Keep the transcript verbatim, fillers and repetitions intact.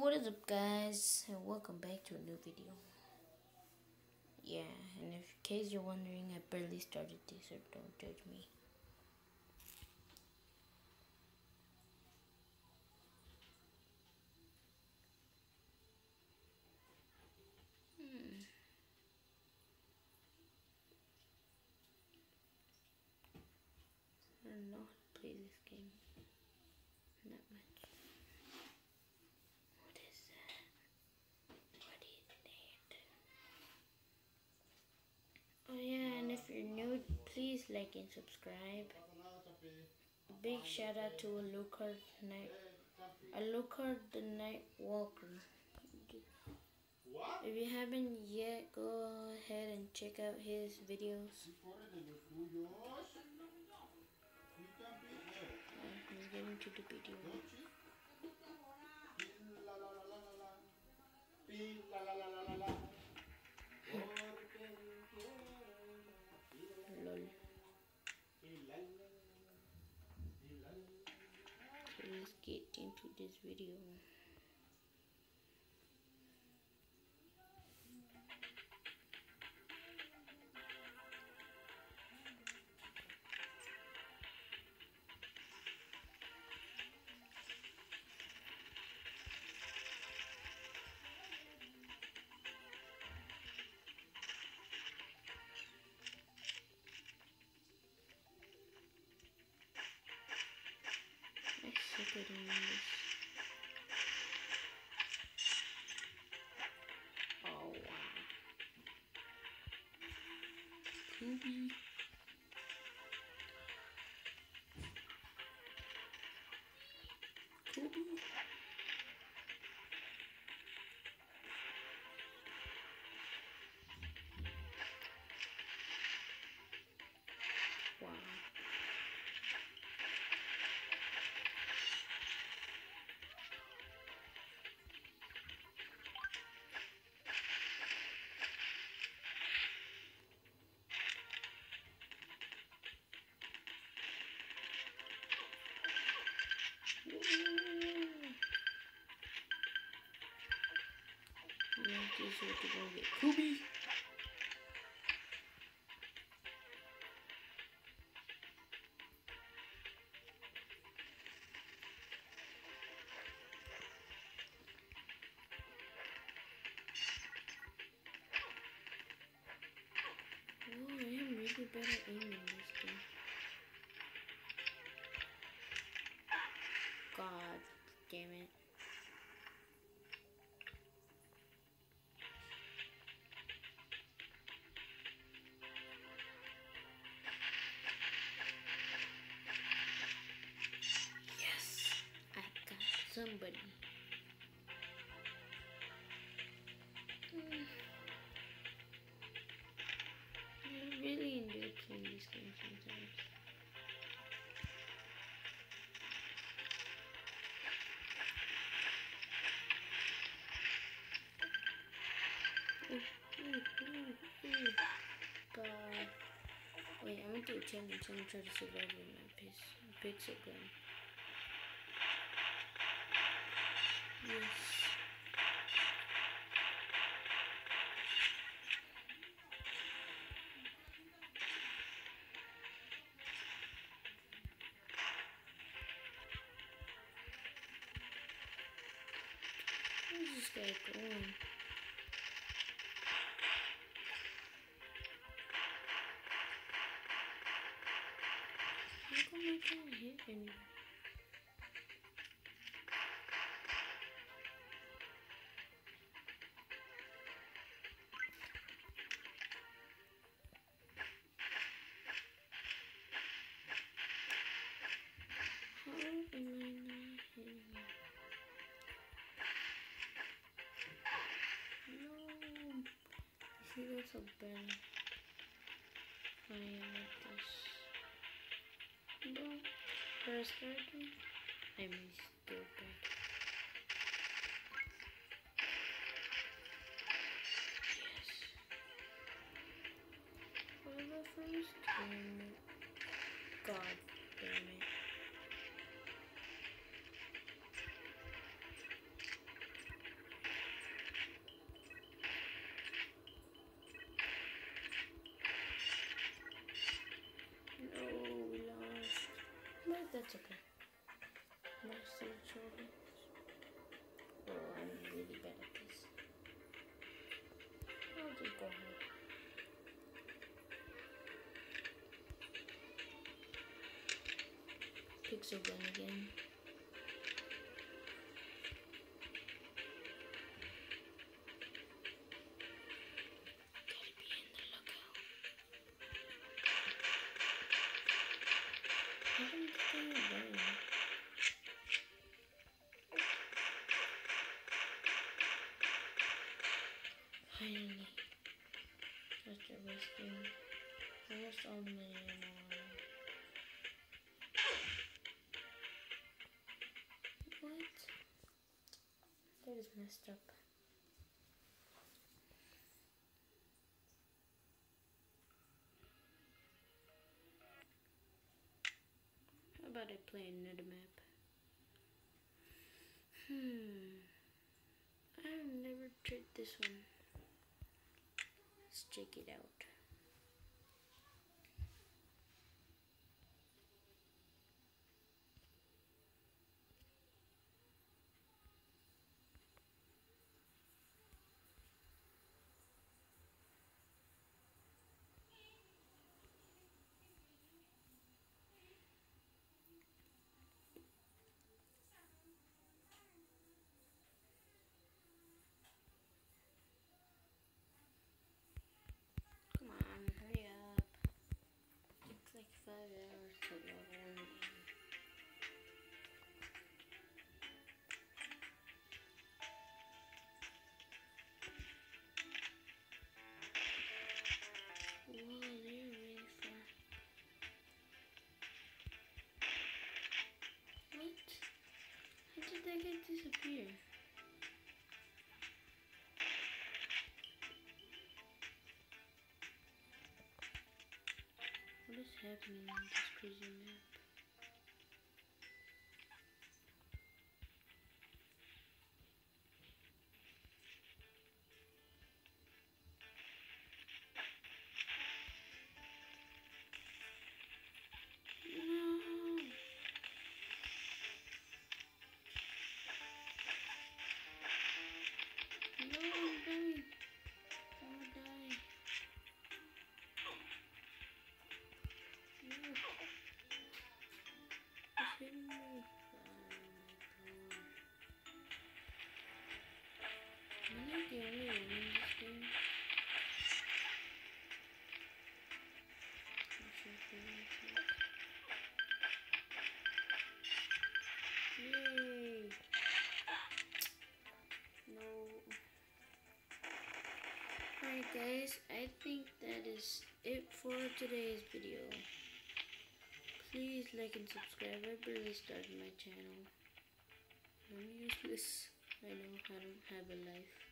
what is up, guys, and welcome back to a new video. Yeah, and if, in case you're wondering, I barely started this, so don't judge me. Hmm. I don't know how to play this game. Not much. What is that? What is that? Oh yeah, and if you're new, please like and subscribe. A big shout out to Alucard Night, Alucard the Night Walker. If you haven't yet, go ahead and check out his videos. Let's get into the video. Lol. So let's get into this video. I suck at doing this. Oh wow. Poopy. Poopy. Wow. Make this way to go get Kobe. Oh, I am really bad at aiming this game. God damn it. Yes, I got somebody. Hmm. I really enjoy playing this game sometimes. Ooh, ooh, ooh, ooh. God. Wait, I went to a challenge. I'm trying to survive with my piss, pixel gun. Yes. Where's this guy going? How come I can't hit anybody? How am I not hitting him? No. See, that's a bad. I like this. No. First character. I mean, still bad. Yes. For the first time. God damn it. It's okay. Mustard shoulders. Oh, I'm really bad at this. I'll just go ahead. Pixel gun again. Gotta be in the lookout. I don't think I'm going. Finally. After wasting almost all my ammo. What? That is messed up. How about I play another map? Hmm. I've never tried this one. Let's check it out. Come on, hurry up. It's like five hours to go home. Whoa, they're really far. What? How did that guy disappear? What is happening in this crazy map? No! No, I'm dying. I'm gonna die. No. It's hitting me. Oh my god. Am I the only one in this game? Not sure if it is. Yay! No. Alright guys, I think that is it for today's video. Please like and subscribe. I barely started my channel. I'm useless. I know I don't have a life.